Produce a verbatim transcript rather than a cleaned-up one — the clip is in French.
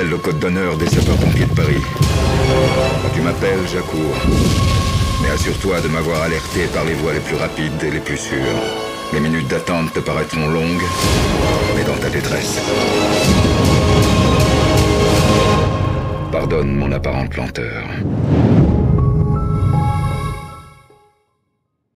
rappelle le code d'honneur des sapeurs-pompiers de Paris. Tu m'appelles, j'accours. Mais assure-toi de m'avoir alerté par les voies les plus rapides et les plus sûres. Les minutes d'attente te paraîtront longues, mais dans ta détresse. Pardonne mon apparente lenteur.